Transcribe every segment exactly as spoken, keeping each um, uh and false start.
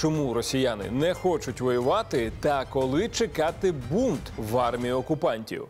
чому росіяни не хочуть воювати та коли чекати бунт в армії окупантів.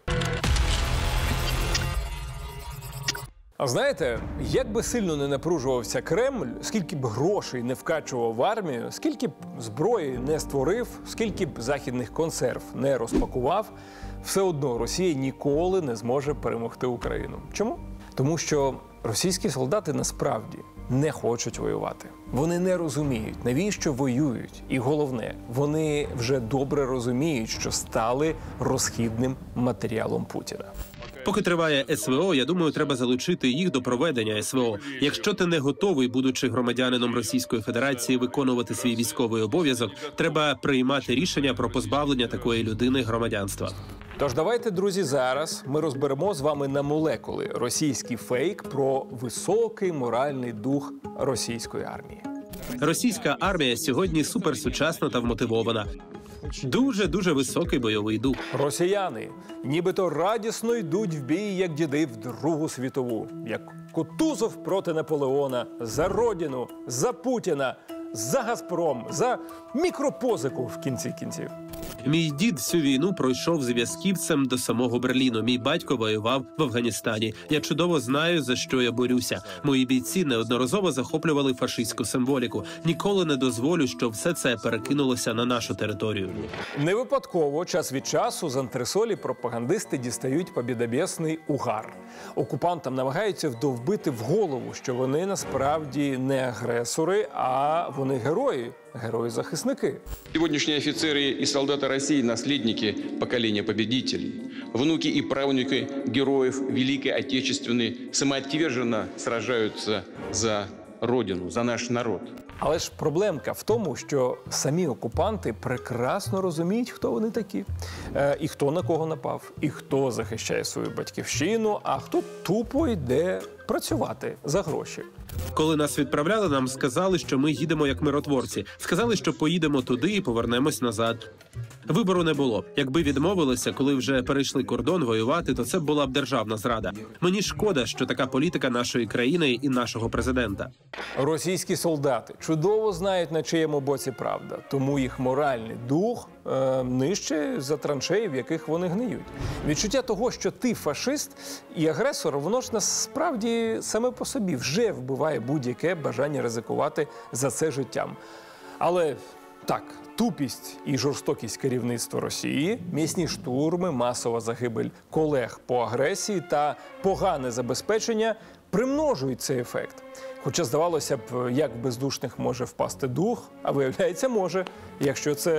А знаєте, як би сильно не напружувався Кремль, скільки б грошей не вкачував в армію, скільки б зброї не створив, скільки б західних консерв не розпакував, все одно Росія ніколи не зможе перемогти Україну. Чому? Тому що російські солдати насправді не хочуть воювати. Вони не розуміють, навіщо воюють. І головне, вони вже добре розуміють, що стали розхідним матеріалом Путіна. Поки триває ес ве о, я думаю, треба залучити їх до проведення ес ве о. Якщо ти не готовий, будучи громадянином Російської Федерації, виконувати свій військовий обов'язок, треба приймати рішення про позбавлення такої людини громадянства. Тож давайте, друзі, зараз ми розберемо з вами на молекули російський фейк про високий моральний дух російської армії. Російська армія сьогодні суперсучасна та вмотивована. Дуже-дуже високий бойовий дух. Росіяни нібито радісно йдуть в бій, як діди в Другу світову. Як Кутузов проти Наполеона. За Родину, за Путіна, за Газпром, за мікропозику в кінці кінців. Мій дід всю війну пройшов зв'язківцем до самого Берліну. Мій батько воював в Афганістані. Я чудово знаю, за що я борюся. Мої бійці неодноразово захоплювали фашистську символіку. Ніколи не дозволю, щоб все це перекинулося на нашу територію. Не випадково час від часу з антресолі пропагандисти дістають побєдобєсний угар. Окупантам намагаються вдовбити в голову, що вони насправді не агресори, а вони герої. Герої-захисники. Сегодняшние офицеры и солдаты России – наследники поколения победителей, внуки и правнуки героев Великой Отечественной самоотверженно сражаются за Родину, за наш народ. Але ж проблемка в тому, що самі окупанти прекрасно розуміють, хто вони такі. Е, і хто на кого напав, і хто захищає свою батьківщину, а хто тупо йде працювати за гроші. Коли нас відправляли, нам сказали, що ми їдемо як миротворці. Сказали, що поїдемо туди і повернемось назад. Вибору не було. Якби відмовилися, коли вже перейшли кордон воювати, то це була б державна зрада. Мені шкода, що така політика нашої країни і нашого президента. Російські солдати чудово знають, на чиєму боці правда. Тому їх моральний дух е, нижче за траншеї, в яких вони гниють. Відчуття того, що ти фашист і агресор, воно ж насправді саме по собі вже вбиває будь-яке бажання ризикувати за це життям. Але так, тупість і жорстокість керівництва Росії, м'ясні штурми, масова загибель колег по агресії та погане забезпечення примножують цей ефект. Хоча, здавалося б, як в бездушних може впасти дух, а виявляється, може, якщо це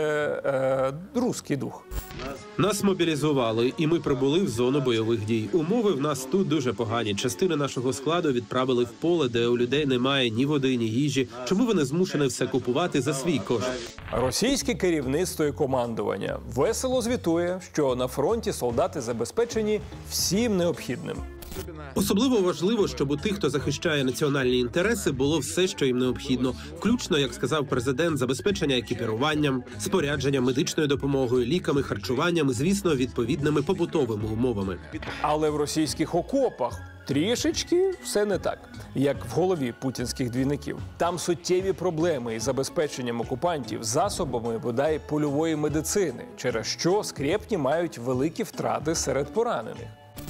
е, руський дух. Нас мобілізували, і ми прибули в зону бойових дій. Умови в нас тут дуже погані. Частину нашого складу відправили в поле, де у людей немає ні води, ні їжі. Чому вони змушені все купувати за свій кошт? Російське керівництво і командування весело звітує, що на фронті солдати забезпечені всім необхідним. Особливо важливо, щоб у тих, хто захищає національні інтереси, було все, що їм необхідно. Включно, як сказав президент, забезпечення екіпіруванням, спорядженням, медичною допомогою, ліками, харчуванням, звісно, відповідними побутовими умовами. Але в російських окопах трішечки все не так, як в голові путінських двійників. Там суттєві проблеми із забезпеченням окупантів засобами, бодай, польової медицини, через що скрєпні мають великі втрати серед поранених.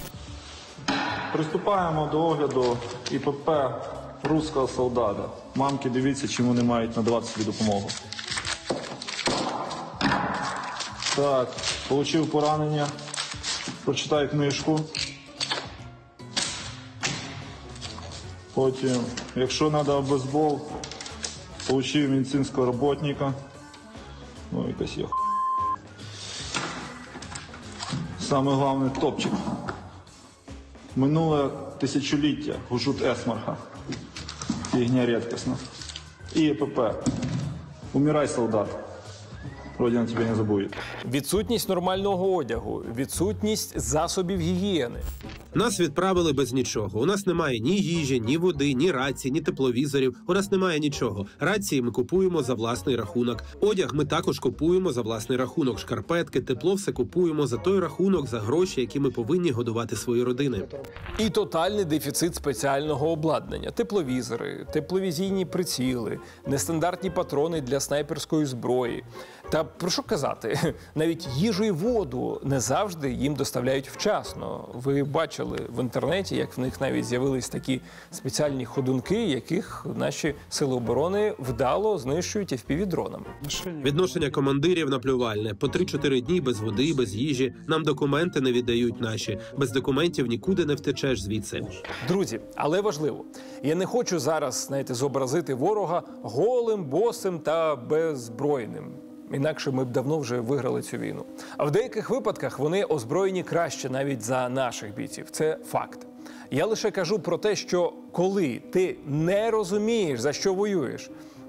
Приступаємо до огляду і пе пе руського солдата. Мамки, дивіться, чим вони мають надавати собі допомогу. Так, отримав поранення. Прочитай книжку. Потім, якщо треба бейсбол, отримав медицинського роботника. Ну, якась є. Саме головне – топчик. Минуле тисячоліття, гужут есмарха. Фігня рідкісна. І пе пе. Умирай, солдат. Родина тебя не забудет. Відсутність нормального одягу, відсутність засобів гігієни. Нас відправили без нічого. У нас немає ні їжі, ні води, ні рацій, ні тепловізорів. У нас немає нічого. Рації ми купуємо за власний рахунок. Одяг ми також купуємо за власний рахунок. Шкарпетки, тепло все купуємо за той рахунок, за гроші, які ми повинні годувати свої родини. І тотальний дефіцит спеціального обладнання. Тепловізори, тепловізійні приціли, нестандартні патрони для снайперської зброї. Та про що казати? Навіть їжу і воду не завжди їм доставляють вчасно. Ви бачили в інтернеті, як в них навіть з'явились такі спеціальні ходунки, яких наші сили оборони вдало знищують еф пі ві-дронами. Відношення командирів наплювальне. По три-чотири дні без води, без їжі. Нам документи не віддають наші. Без документів нікуди не втечеш звідси. Друзі, але важливо, я не хочу зараз, знаєте, зобразити ворога голим, босим та беззбройним. Інакше ми б давно вже виграли цю війну. А в деяких випадках вони озброєні краще навіть за наших бійців. Це факт. Я лише кажу про те, що коли ти не розумієш, за що воюєш,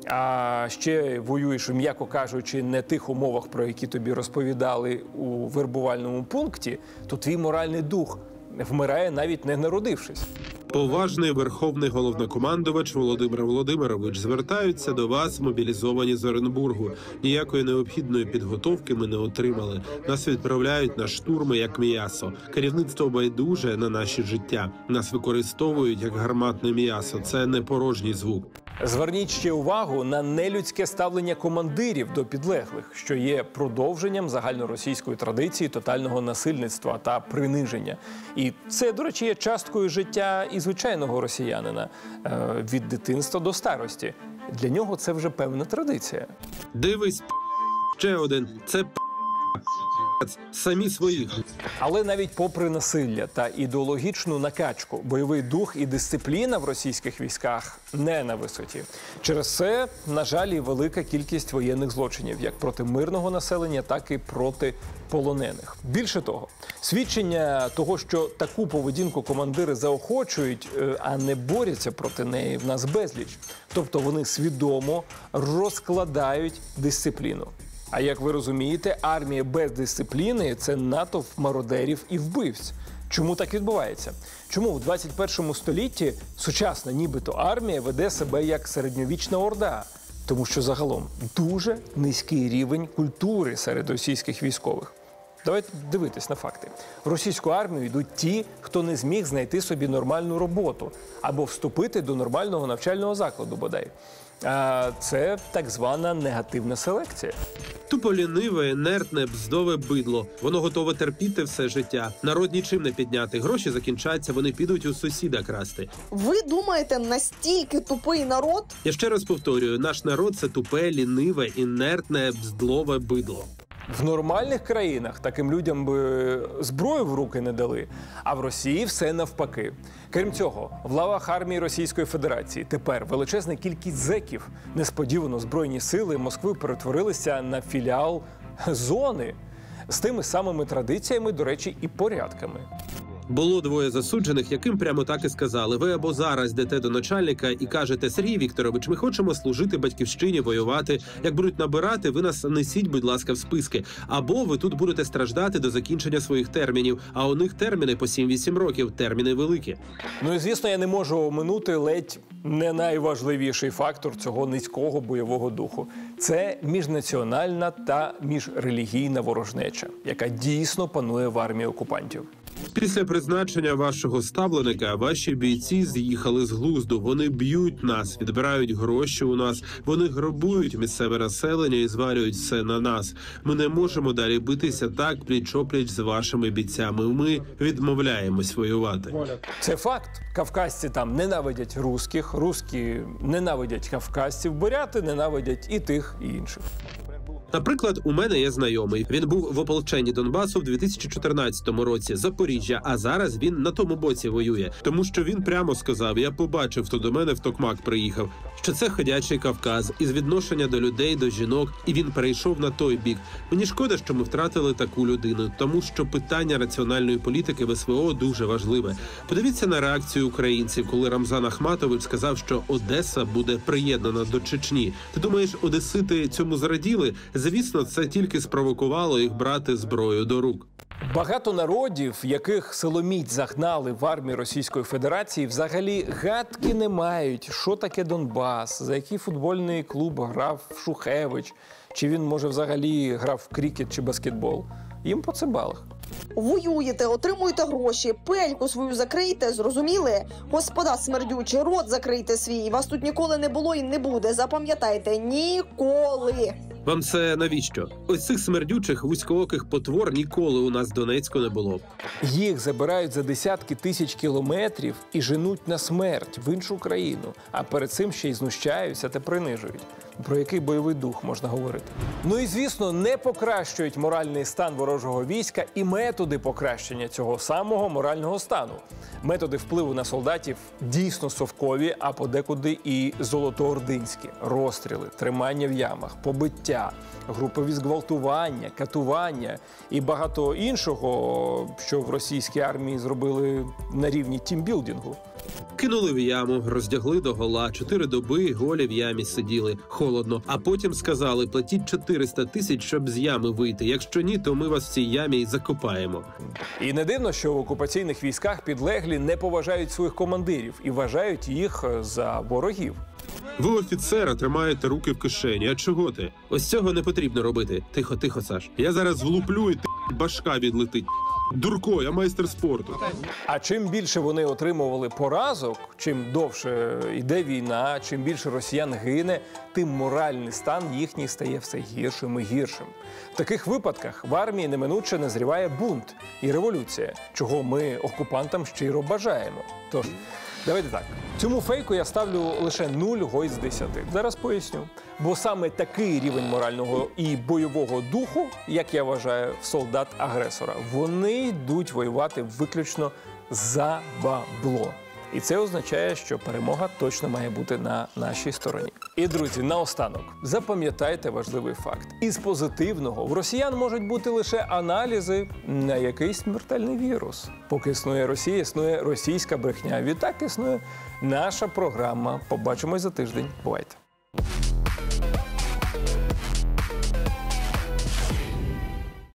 а ще воюєш, м'яко кажучи, не тих умовах, про які тобі розповідали у вербувальному пункті, то твій моральний дух вмирає, навіть не народившись. Поважний верховний головнокомандувач Володимир Володимирович, звертаються до вас, мобілізовані з Оренбургу. Ніякої необхідної підготовки ми не отримали. Нас відправляють на штурми як м'ясо. Керівництво байдуже на наші життя. Нас використовують як гарматне м'ясо. Це не порожній звук. Зверніть ще увагу на нелюдське ставлення командирів до підлеглих, що є продовженням загальноросійської традиції тотального насильництва та приниження. І це, до речі, є часткою життя і звичайного росіянина е, від дитинства до старості. Для нього це вже певна традиція. Дивись, ще один. Це самі своїх. Але навіть попри насилля та ідеологічну накачку, бойовий дух і дисципліна в російських військах не на висоті. Через це, на жаль, і велика кількість воєнних злочинів, як проти мирного населення, так і проти полонених. Більше того, свідчення того, що таку поведінку командири заохочують, а не борються проти неї, в нас безліч. Тобто вони свідомо розкладають дисципліну. А як ви розумієте, армія без дисципліни – це натовп мародерів і вбивць. Чому так відбувається? Чому в двадцять першому столітті сучасна нібито армія веде себе як середньовічна орда? Тому що загалом дуже низький рівень культури серед російських військових. Давайте дивитись на факти. В російську армію йдуть ті, хто не зміг знайти собі нормальну роботу або вступити до нормального навчального закладу, бодай. А це так звана негативна селекція. Тупо ліниве, інертне, бздове бидло. Воно готове терпіти все життя. Народ нічим не підняти. Гроші закінчаться, вони підуть у сусіда красти. Ви думаєте, настільки тупий народ? Я ще раз повторюю, наш народ – це тупе, ліниве, інертне, бздлове бидло. В нормальних країнах таким людям би зброю в руки не дали, а в Росії все навпаки. Крім цього, в лавах армії Російської Федерації тепер величезна кількість зеків. Несподівано Збройні сили Москви перетворилися на філіал зони з тими самими традиціями, до речі, і порядками. Було двоє засуджених, яким прямо так і сказали: ви або зараз йдете до начальника і кажете: Сергій Вікторович, ми хочемо служити батьківщині, воювати. Як будуть набирати, ви нас несіть, будь ласка, в списки. Або ви тут будете страждати до закінчення своїх термінів. А у них терміни по сім-вісім років, терміни великі. Ну і, звісно, я не можу оминути ледь не найважливіший фактор цього низького бойового духу. Це міжнаціональна та міжрелігійна ворожнеча, яка дійсно панує в армії окупантів. Після призначення вашого ставленика ваші бійці з'їхали з глузду. Вони б'ють нас, відбирають гроші у нас, вони грабують місцеве населення і звалюють все на нас. Ми не можемо далі битися так пліч-опліч з вашими бійцями. Ми відмовляємось воювати. Це факт. Кавказці там ненавидять русських, русські ненавидять кавказців, буряти ненавидять і тих, і інших. Наприклад, у мене є знайомий. Він був в ополченні Донбасу в дві тисячі чотирнадцятому році, Запоріжжя, а зараз він на тому боці воює. Тому що він прямо сказав: я побачив, хто до мене в Токмак приїхав, що це ходячий Кавказ, із відношення до людей, до жінок, і він перейшов на той бік. Мені шкода, що ми втратили таку людину, тому що питання раціональної політики в ес ве о дуже важливе. Подивіться на реакцію українців, коли Рамзан Ахматович сказав, що Одеса буде приєднана до Чечні. Ти думаєш, одесити цьому зраділи? Звісно, це тільки спровокувало їх брати зброю до рук. Багато народів, яких силоміць загнали в армію Російської Федерації, взагалі гадки не мають, що таке Донбас, за який футбольний клуб грав Шухевич, чи він, може, взагалі грав в крікет чи баскетбол. Їм по цибалах. Воюєте, отримуєте гроші, пельку свою закрийте, зрозуміли? Господа смердючі, рот закрийте свій, вас тут ніколи не було і не буде, запам'ятайте, ніколи. Вам це навіщо? Ось цих смердючих вузькооких потвор ніколи у нас в Донецьку не було. Їх забирають за десятки тисяч кілометрів і женуть на смерть в іншу країну, а перед цим ще й знущаються та принижують. Про який бойовий дух можна говорити? Ну і, звісно, не покращують моральний стан ворожого війська і методи покращення цього самого морального стану. Методи впливу на солдатів дійсно совкові, а подекуди і золотоординські. Розстріли, тримання в ямах, побиття, групові зґвалтування, катування і багато іншого, що в російській армії зробили на рівні тімбілдингу. Кинули в яму, роздягли догола, чотири доби голі в ямі сиділи, холодно, а потім сказали, платіть чотириста тисяч, щоб з ями вийти. Якщо ні, то ми вас в цій ямі і закопаємо. І не дивно, що в окупаційних військах підлеглі не поважають своїх командирів і вважають їх за ворогів. Ви, офіцера, тримаєте руки в кишені. А чого ти? Ось цього не потрібно робити. Тихо, тихо, Саш. Я зараз влуплю і ти башка відлетить. Дурко, я майстер спорту. А чим більше вони отримували поразок, чим довше йде війна, чим більше росіян гине, тим моральний стан їхній стає все гіршим і гіршим. В таких випадках в армії неминуче назріває бунт і революція, чого ми окупантам щиро бажаємо. Тож, давайте так. Цьому фейку я ставлю лише нуль гой з десяти. Зараз поясню. Бо саме такий рівень морального і бойового духу, як я вважаю, в солдат-агресора, вони йдуть воювати виключно за бабло. І це означає, що перемога точно має бути на нашій стороні. І, друзі, наостанок, запам'ятайте важливий факт. Із позитивного в росіян можуть бути лише аналізи на якийсь смертельний вірус. Поки існує Росія, існує російська брехня. Відтак існує наша програма. Побачимось за тиждень. Бувайте.